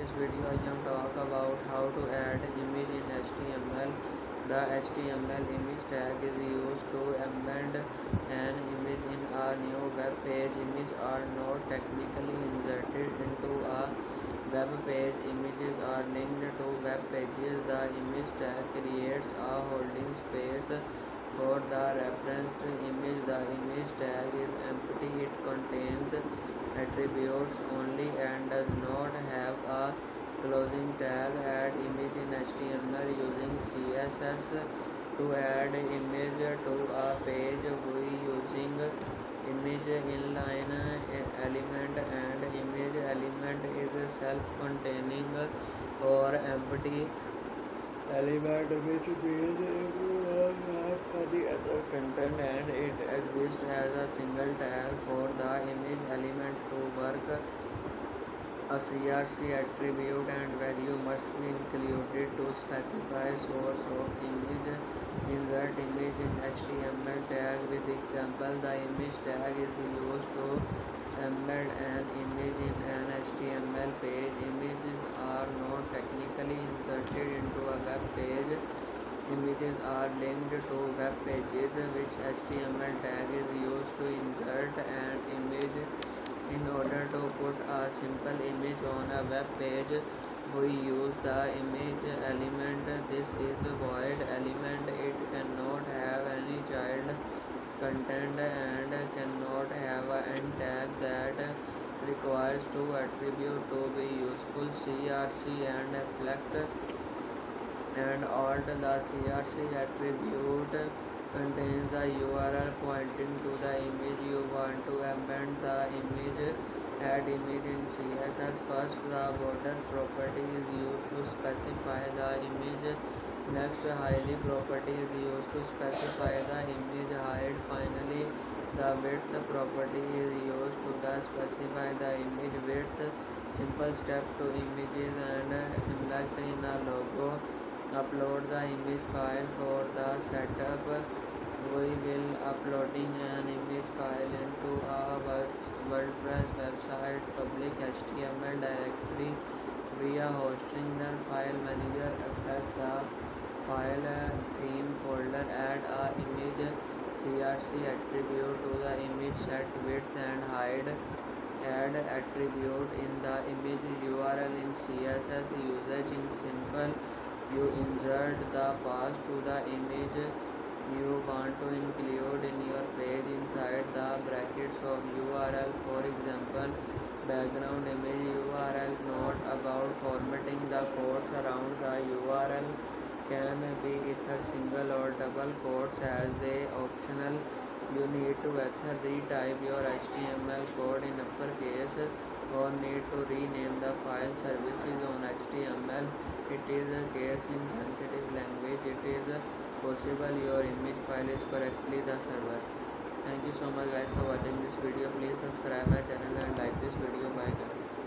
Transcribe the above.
this video I am talk about how to add image in HTML. The HTML image tag is used to embed an image in a new web page. Images are not technically inserted into a web page. Images are linked to web pages. The image tag creates a holding space for the referenced image. The image tag is empty. It contains attributes only and does not have a closing tag. Add image in HTML using CSS. To add image to a page, we using image inline element, and image element is self-containing or empty element which means it does not have any other content and it exists as a single tag. For the image element to work, a CRC attribute and value must be included to specify source of image. Insert image in HTML tag with example. The image tag is used to embed an image in an HTML page. Images are not technically inserted into a web page. Images are linked to web pages, which HTML tag is used to insert an image. In order to put a simple image on a web page, we use the image element. This is a void element. It cannot have any child content and cannot have an tag that requires two attributes to be useful: CRC and reflect and alt. The CRC attribute contains the URL pointing to the image you want to embed the image. Add image in CSS. First, the border property is used to specify the image. Next, highlight property is used to specify the image height. Finally, the width property is used to specify the image width. Simple step to images and embed in a logo. Upload the image file. For the setup, we will uploading an image file into a WordPress website public HTML directory via hosting. The file manager access the file theme folder. Add a image CRC attribute to the image. Set width and height. Add attribute in the image URL in CSS. Usage in simple. You insert the path to the image you want to include in your page inside the brackets of URL. For example, background image URL. Note about formatting: the quotes around the URL can be either single or double quotes as they optional. You need to either retype your HTML code in uppercase or need to rename the file services on HTML. It is a case in sensitive language. It is possible your image file is correctly the server. Thank you so much guys for watching this video. Please subscribe my channel and like this video. Bye guys.